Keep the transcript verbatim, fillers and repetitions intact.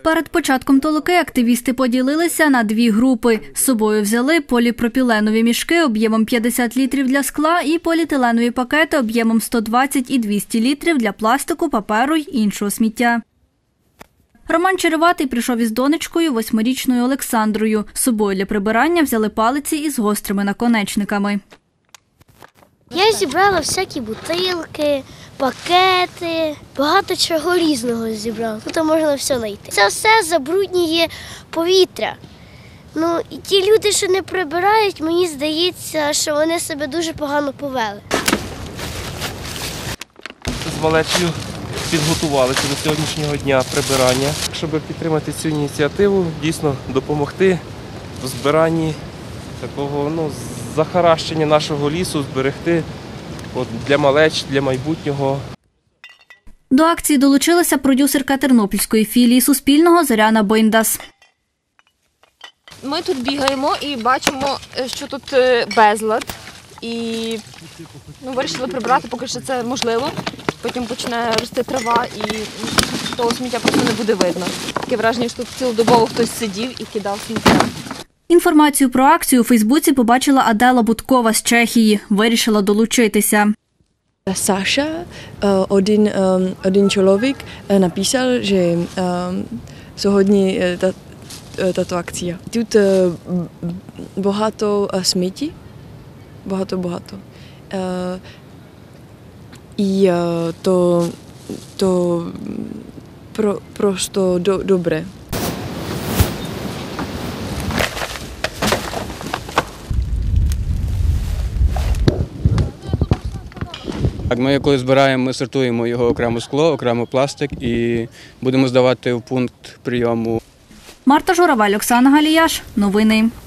Перед початком толоки активісти поділилися на дві групи. З собою взяли поліпропіленові мішки об'ємом п'ятдесят літрів для скла і поліетиленові пакети об'ємом сто двадцять і двісті літрів для пластику, паперу й іншого сміття. Роман Череватий прийшов із донечкою, восьмирічною Олександрою. З собою для прибирання взяли палиці із гострими наконечниками. Я зібрала всякі бутилки, пакети, багато чого різного зібрала. Тут можна все знайти. Це все забруднює повітря. Ну, і ті люди, що не прибирають, мені здається, що вони себе дуже погано повели. З малечою підготувалися до сьогоднішнього дня прибирання, щоб підтримати цю ініціативу, дійсно допомогти в збиранні такого, ну, захаращення нашого лісу, зберегти от, для малеч, для майбутнього. До акції долучилася продюсерка тернопільської філії Суспільного Зоряна Бойндас. Ми тут бігаємо і бачимо, що тут безлад. І ну, вирішили прибрати, поки що це можливо. Потім почне рости трава і того сміття просто не буде видно. Таке враження, що тут цілодобово хтось сидів і кидав сміття. Інформацію про акцію у Фейсбуці побачила Адела Будкова з Чехії. Вирішила долучитися. Саша, один, один чоловік, написав, що сьогодні та акція. Тут багато сміття, багато-багато. І то, то про, просто до, добре. Ми коли збираємо, ми сортуємо його окремо скло, окремо пластик і будемо здавати в пункт прийому. Марта Журавель, Оксана Галіяш. Новини.